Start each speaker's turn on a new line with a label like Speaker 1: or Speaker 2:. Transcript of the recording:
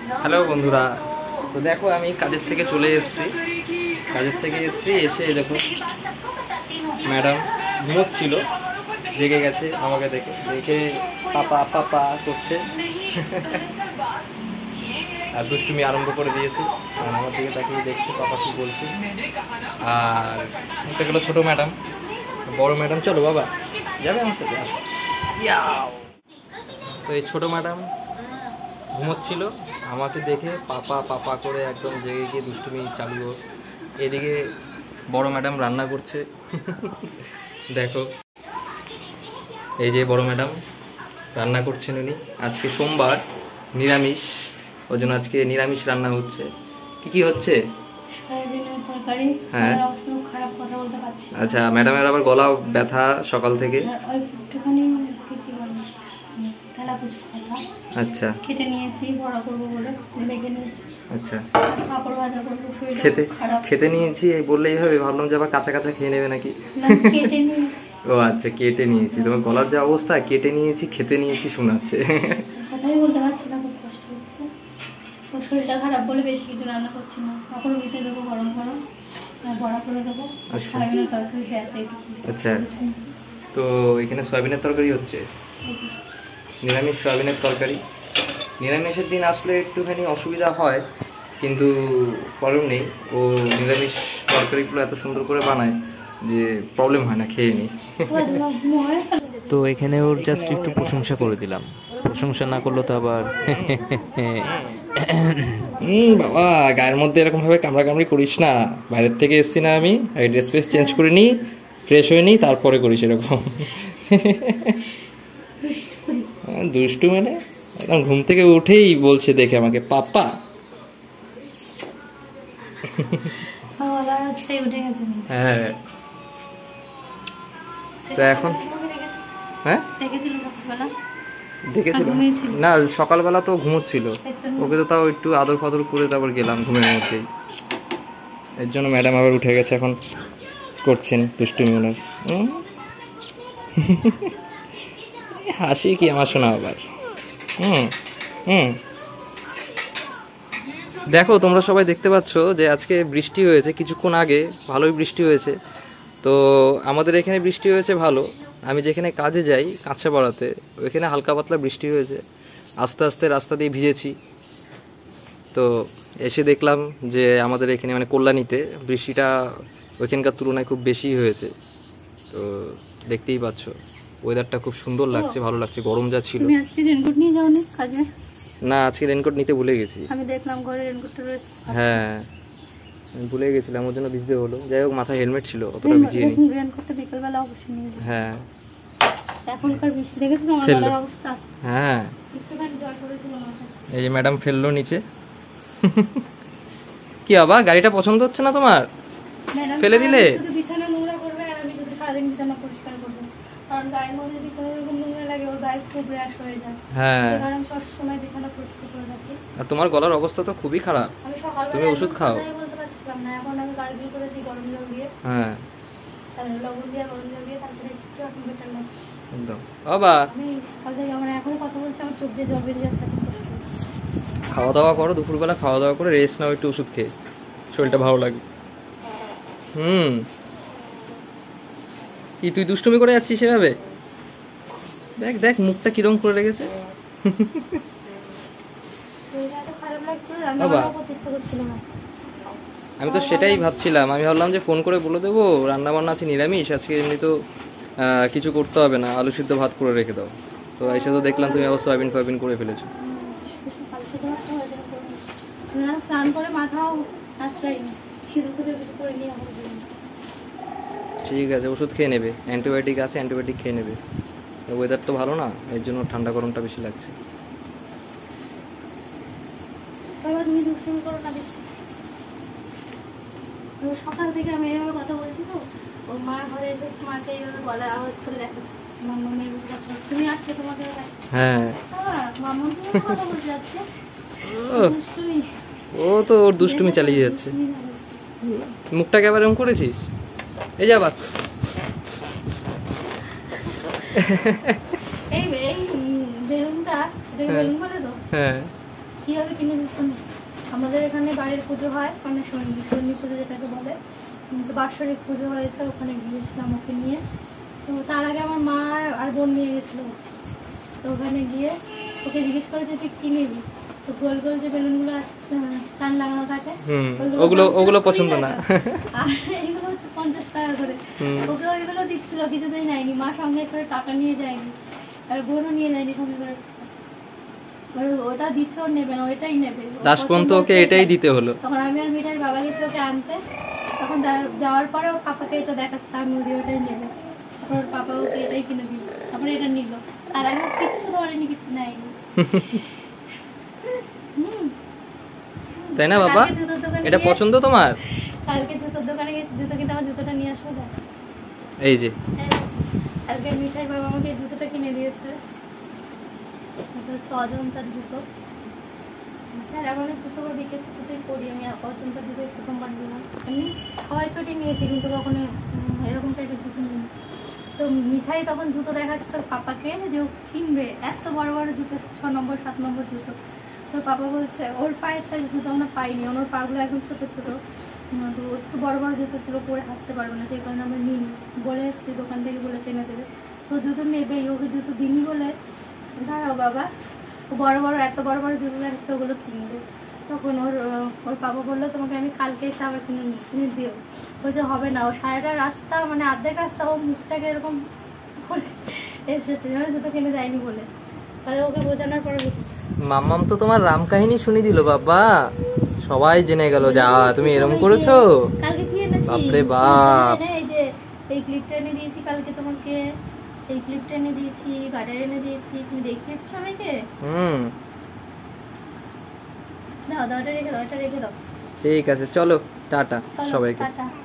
Speaker 1: Hello বন্ধুরা, তো দেখো আমি কাজের থেকে চলে এসেছি। এসে দেখো ম্যাডাম ঘুমোচ্ছিল, জেগে গেছে। আমাকে দেখে দেখে পাপা পাপা করছে আর দুষ্টুমি আরম্ভ করে দিয়েছে। আর আমার দিকে তাকিয়ে দেখছে পাপা কি বলছে। আর এটা গেলো ছোটো ম্যাডাম। বড় ম্যাডাম চলো বাবা যাবে আমার সাথে, আসো। তো এই ছোটো ম্যাডাম ঘুমোচ্ছিল, আমাকে দেখে পাপা পাপা করে একদম জেগে গিয়ে দুষ্টুমি চালু। এদিকে বড় ম্যাডাম রান্না করছে দেখো, এই যে বড় ম্যাডাম রান্না করছেন উনি। আজকে সোমবার, নিরামিষ, ওই জন্য আজকে নিরামিষ রান্না হচ্ছে। কি কি হচ্ছে? হ্যাঁ, আচ্ছা, ম্যাডামের আবার গলা ব্যথা সকাল থেকে। আচ্ছা,
Speaker 2: খেতে নিয়েছি, বড়া করব বলে বেগে নিয়েছি।
Speaker 1: আচ্ছা,
Speaker 2: পাপড় ভাজা করব।
Speaker 1: খেতে নিয়েছি এই বললেই হবে, ভাবলাম যে আবার কাঁচা কাঁচা খেয়ে নেবে নাকি।
Speaker 2: কেটে নিয়েছি।
Speaker 1: ও আচ্ছা, কেটে নিয়েছি। তোমার গলার যে অবস্থা, কেটে নিয়েছি খেতে নিয়েছি শোনাচ্ছে।
Speaker 2: কথাই বলতে পারছি না, খুব কষ্ট হচ্ছে। শরীরটা খারাপ বলে বেশি কিছু রান্না করছি না। পাপড় ভেজে দেবো গরম গরম, আর বড়া করে দেবো। সয়াবিনের তরকারি ব্যাস এইটুকু।
Speaker 1: আচ্ছা, তো এখানে সয়াবিনের তরকারি হচ্ছে, নিরামিষ সয়াবিনের তরকারি। নিরামিষের দিন আসলে একটুখানি অসুবিধা হয়, কিন্তু প্রবলেম নেই। ও নিরামিষ তরকারিগুলো এত সুন্দর করে বানায় যে প্রবলেম হয় না, খেয়ে নিই।
Speaker 3: তো এখানে ওর জাস্ট একটু প্রশংসা করে দিলাম, প্রশংসা না করলো তো আবার
Speaker 1: বাবা গায়ের মধ্যে এরকম ভাবে কামড়া কামড়ি করিস না। বাইরের থেকে এসছি না আমি, ড্রেস ফ্রেস চেঞ্জ করে নিই, ফ্রেশ হয়ে নিই, তারপরে করিস এরকম। দুষ্টু মানে একদম ঘুম থেকে উঠেই বলছে দেখে আমাকে পাপা। হ্যাঁ, তো এখন হ্যাঁ দেখেছিল না, সকালবেলা তো ঘুমোচ্ছিল। ওকে তো তাও একটু আদর ফাদর করে তারপর গেলাম ঘুমের মধ্যেই। এর জন্য ম্যাডাম আবার উঠে গেছে, এখন করছেন দুষ্টুমি ওনার। হাসি কি আমার শোনা আবার। দেখো তোমরা সবাই দেখতে পাচ্ছ যে আজকে বৃষ্টি হয়েছে, কিছুক্ষণ আগে ভালোই বৃষ্টি হয়েছে। তো আমাদের এখানে বৃষ্টি হয়েছে ভালো। আমি যেখানে কাজে যাই কাঁচাপাড়াতে, ওইখানে হালকা পাতলা বৃষ্টি হয়েছে। আস্তে আস্তে রাস্তা দিয়ে ভিজেছি। তো এসে দেখলাম যে আমাদের এখানে মানে কল্যাণীতে বৃষ্টিটা ওইখানকার তুলনায় খুব বেশি হয়েছে। তো দেখতেই পাচ্ছ ওয়েদারটা খুব সুন্দর লাগছে, ভালো লাগছে। গরম যা ছিল।
Speaker 2: তুমি আজকে রেনকোট নিয়ে যাওনি কাজে?
Speaker 1: না, আজকে রেনকোট নিতে ভুলে গেছি।
Speaker 2: আমি দেখলাম ঘরে রেনকোটটা রয়েছে।
Speaker 1: হ্যাঁ, আমি ভুলে গেছিলাম, ওর জন্য ভিজতে হলো। যাই হোক, মাথায় হেলমেট ছিল, অতটা ভিজিয়ে নি।
Speaker 2: রেনকোটটা বিকেলবেলা অবশ্যই নিয়ে যাও।
Speaker 1: হ্যাঁ,
Speaker 2: এখনকার বৃষ্টি দেখেছো তো আমার গলার অবস্থা।
Speaker 1: হ্যাঁ,
Speaker 2: একটুখানি জল পড়েছিল মাথায়।
Speaker 1: এই যে ম্যাডাম ফেললো নিচে। কি বাবা, গাড়িটা পছন্দ হচ্ছে না তোমার? ফেলে দিলে?
Speaker 2: শুধু বিছানা নোংরা করবে আর আমি শুধু সারাদিন বিছানা পরিষ্কার করব। কারণ গায়ের মধ্যে যদি কোনো রকম নোংরা লাগে ওর গায়ে খুব র্যাশ হয়ে যায়।
Speaker 1: হ্যাঁ,
Speaker 2: কারণ আমি সবসময় বিছানা পরিষ্কার করে রাখি।
Speaker 1: আর তোমার গলার অবস্থা তো খুবই খারাপ।
Speaker 2: আমি সকালবেলা
Speaker 1: তুমি ওষুধ খাও।
Speaker 2: আমি বলতে পারছিলাম না, এখন আমি গার্গল করেছি গরম জল দিয়ে।
Speaker 1: হ্যাঁ,
Speaker 2: তাহলে লবণ দিয়ে গরম জল দিয়ে তারপরে একটু এখন বেটার লাগছে
Speaker 1: একদম। বাবা
Speaker 2: আমি সকাল থেকে আমার এখন কথা বলছি, আমার চোখ দিয়ে জল বেরিয়ে যাচ্ছে।
Speaker 1: খাওয়া দাওয়া করো, দুপুরবেলা খাওয়া দাওয়া করে রেস্ট নাও, একটু ওষুধ খেয়ে শরীরটা ভালো লাগে। কি তুই দুষ্টুমি করে যাচ্ছিস সেভাবে? দেখ দেখ মুখটা কিরম করে রেখেছে। আমি তো সেটাই ভাবছিলাম, আমি ভাবলাম যে ফোন করে বলে দেবো রান্না বান্না আছে নিরামিষ আজকে, এমনি তো কিছু করতে হবে না, আলু সিদ্ধ ভাত করে রেখে দাও। তো এসে তো দেখলাম তুমি আবার সয়াবিন ফয়াবিন করে ফেলেছো। ঠিক আছে, ওষুধ খেয়ে নেবে, অ্যান্টিবায়োটিক আছে, অ্যান্টিবায়োটিক খেয়ে নেবে। ওয়েদার তো ভালো না, এর জন্য ঠান্ডা গরমটা বেশি লাগছে।
Speaker 2: সকাল থেকে আমি এইভাবে কথা বলছি তো, ওর মা ঘরে এসেছে, মাকে এইভাবে গলায় আওয়াজ করে দেখাচ্ছে তুমি আসছে তোমাকে। হ্যাঁ, কথা বলছি আজকে।
Speaker 1: ও তো ওর দুষ্টুমি চালিয়ে যাচ্ছে। মুখটাকে আবার এরকম করেছিস? এই যা বাত।
Speaker 2: এই বেলুনটা, বেলুন বলে তো?
Speaker 1: হ্যাঁ,
Speaker 2: কীভাবে কিনেছি শুনুন। আমাদের এখানে বাড়ির পুজো হয়, মানে শনি পুজো যেটাকে বলে, তো বাৎসরিক পুজো হয়েছে, ওখানে গিয়েছিলাম ওকে নিয়ে। তো তার আগে আমার মা আর বোন নিয়ে গেছিলো। তো ওখানে গিয়ে ওকে জিজ্ঞেস করেছে যে কী নিবি, তো গোল গোল যে বেলুনগুলো আছে স্ট্যান্ড লাগানো থাকে,
Speaker 1: ওগুলো পছন্দ না,
Speaker 2: আর এইগুলো হচ্ছে 50 টাকা করে। ওকে ওইগুলো দিচ্ছিল, কিছুতেই নেয়নি, মা সঙ্গে করে টাকা নিয়ে যায়নি, আর বোনও নিয়ে যায়নি সঙ্গে করে। ওটা দিচ্ছে, ওর নেবে না, ওইটাই নেবে,
Speaker 1: লাস্ট পর্যন্ত ওকে এটাই দিতে হলো।
Speaker 2: তখন আমি আর মিঠাইয়ের বাবা গেছি ওকে আনতে, তখন যাওয়ার পরে ওর পাপাকে এটা দেখাচ্ছে, আর নদী ওটাই নেবে, তারপর ওর পাপা ওকে এটাই কিনে দিল, তারপরে এটা নিল, আর আগে কিচ্ছু ধরেনি, কিছু নেয়নি।
Speaker 1: তাই না বাবা? এটা পছন্দ তোমার?
Speaker 2: কালকে জুতোর দোকানে গেছি, জুতো কিনতে, আমার জুতোটা নিয়ে আসো না।
Speaker 1: এই যে
Speaker 2: কালকে মিঠাই বাবা আমাকে এই জুতোটা কিনে দিয়েছে, এটা হচ্ছে অজন্তার জুতো। আর অনেক জুতো বা বিকেছে জুতোই পরি আমি, অজন্তার জুতোই প্রথমবার নিলাম। আমি হাওয়াই চটি নিয়েছি, কিন্তু কখনো এরকম টাইপের জুতো নিই। তো মিঠাই তখন জুতো দেখাচ্ছে ওর পাপাকে যে ও কিনবে, এত বড় বড় জুতো, 6 নম্বর 7 নম্বর জুতো। তোর পাপা বলছে ওর পায়ের সাইজ জুতো আমরা পাইনি, ওর পাগুলো একদম ছোটো ছোটো, তো একটু বড় বড় জুতো ছিল, পরে হাঁটতে পারবো না, সেই কারণে আমরা নিইনি। বলে এসছি দোকান থেকে, বলেছে এনে দেবে, তো জুতো নেবেই, ওকে জুতো দিনই বলে দাঁড়াও বাবা, ও বড় বড় এত বড় বড় জুতো দেখাচ্ছে, ওগুলো কিনবে। তখন ওর পাপা বললো তোমাকে আমি কালকে এসে আবার কিনে দিও। বলছে হবে না, ও সারাটা রাস্তা, মানে অর্ধেক রাস্তা ও মুখটাকে এরকম করে এসেছে, জুতো কিনে দেয়নি বলে। তাহলে ওকে বোঝানোর পরে বুঝেছে।
Speaker 1: মাম্মাম তো তোমার রাম কাহিনী শুনি দিল বাবা, সবাই জেনে গেল যা তুমি এরকম করেছো।
Speaker 2: কালকে কি এনেছি?
Speaker 1: বাপরে বাপ,
Speaker 2: এই যে এই ক্লিপটা এনে দিয়েছি কালকে তোমাকে, এই ক্লিপটা এনে দিয়েছি, গার্ডার এনে দিয়েছি, তুমি দেখিয়েছো সবাইকে। দাও দাও, এটা রেখে দাও, এটা রেখে দাও।
Speaker 1: ঠিক আছে, চলো টাটা সবাইকে।
Speaker 2: টাটা।